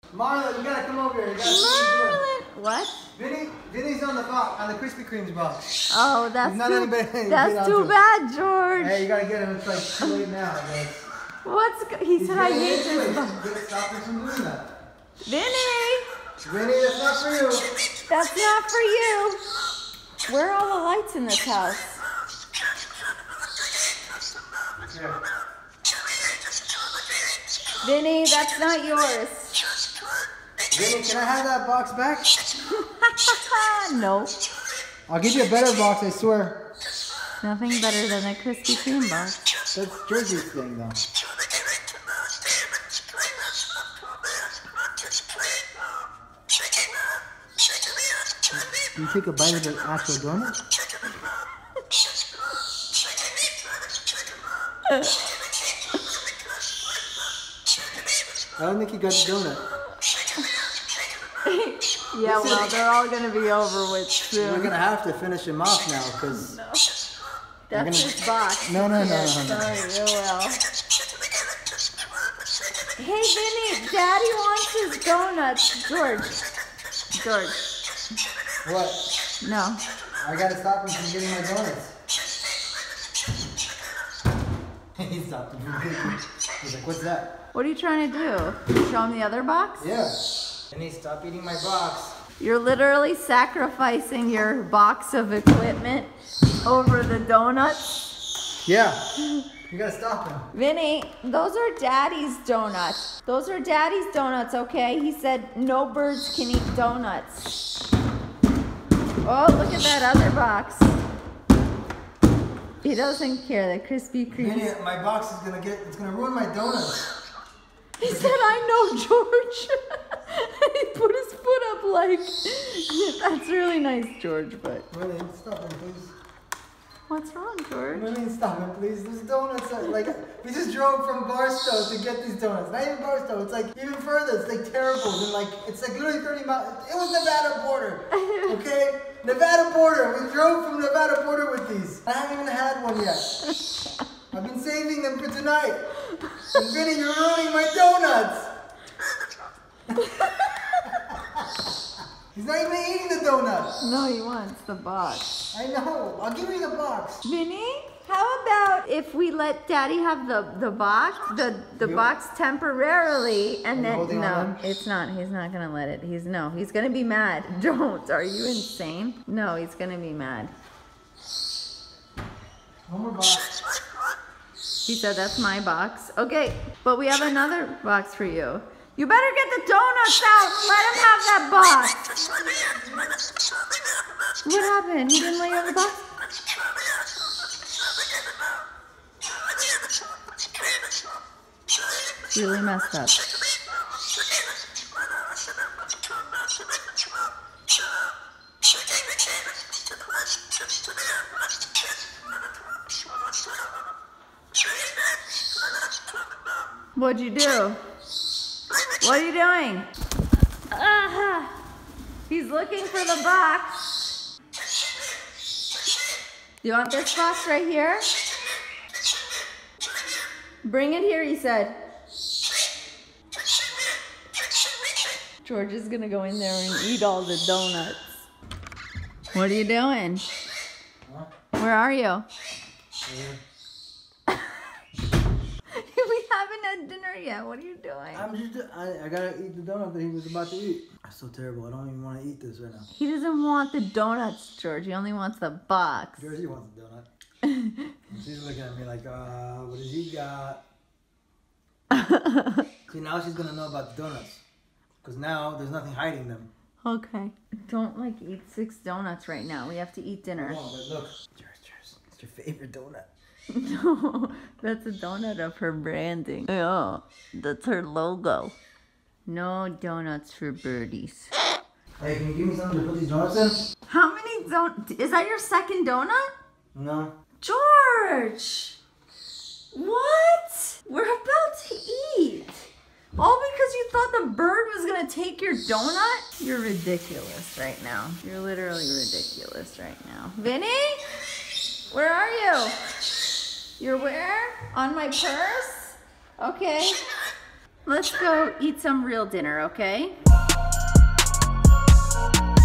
Marlon, you gotta come over here. You gotta Marlon! What? Vinny's on the box, on the Krispy Kreme's box. Oh, that's too bad, George. Hey, you gotta get him. It's like too late now, I guess. He said I hate this box. Stop him from doing that. Vinny, that's not for you. That's not for you. Where are all the lights in this house? Here. Vinny, that's not yours. Vinny, can I have that box back? No. I'll give you a better box, I swear. Nothing better than a Krispy Kreme box. That's Jersey's thing, though. You take a bite of the actual donut? I don't think you got the donut. Yeah, well, they're all going to be over with soon. We're going to have to finish him off now, because... No. That's his box. No. Sorry, you will. Hey, Vinny, Daddy wants his donuts. George. What? No. I got to stop him from getting my donuts. He stopped him from getting them. He's like, what's that? What are you trying to do? Show him the other box? Yeah. And he stopped eating my box. You're literally sacrificing your box of equipment over the donuts? Yeah. You gotta stop him. Vinny, those are Daddy's donuts. Those are Daddy's donuts, okay? He said no birds can eat donuts. Oh, look at that other box. He doesn't care. The Krispy Kreme. Vinny, my box is it's gonna ruin my donuts. He said, I know, George. He put his foot up like, that's really nice, George, but. Really, stop him, please. What's wrong, George? Really, stop him, please. These donuts are like, we just drove from Barstow to get these donuts. Not even Barstow, it's like even further. It's like terrible. And like, it's like literally 30 miles. It was Nevada border, okay? Nevada border. We drove from Nevada border with these. I haven't even had one yet. I've been saving them for tonight. And Vinny, you're ruining my donuts. He's not even eating the donut. No, he wants the box. I know. I'll give you the box. Vinny, how about if we let Daddy have the box, the box temporarily, and then no, it's not. He's not gonna let it. He's gonna be mad. Don't. Are you insane? No, he's gonna be mad. One more box. He said that's my box. Okay, but we have another box for you. You better get the donuts out. Let him have that box. What happened? He didn't let you have the box? Really messed up. What'd you do? What are you doing? He's looking for the box. You want this box right here? Bring it here, he said. George is gonna go in there and eat all the donuts. What are you doing? Huh? Where are you? Here. We haven't had dinner yet. What are you doing? I gotta eat the donut that he was about to eat. That's so terrible. I don't even want to eat this right now. He doesn't want the donuts, George. He only wants the box. Jersey wants a donut. She's looking at me like, what does he got? See, now she's gonna know about the donuts. Because now there's nothing hiding them. Okay. Don't eat 6 donuts right now. We have to eat dinner. Come on, but look. Cheers. It's your favorite donut. No, that's a donut of her branding. Yeah, that's her logo. No donuts for birdies. Hey, can you give me something to put these donuts in? How many is that your second donut? No. George! What? We're about to eat. All because you thought the bird was gonna take your donut? You're ridiculous right now. You're literally ridiculous right now. Vinny? Where are you? You're where? On my purse? Okay. let's go eat some real dinner, okay?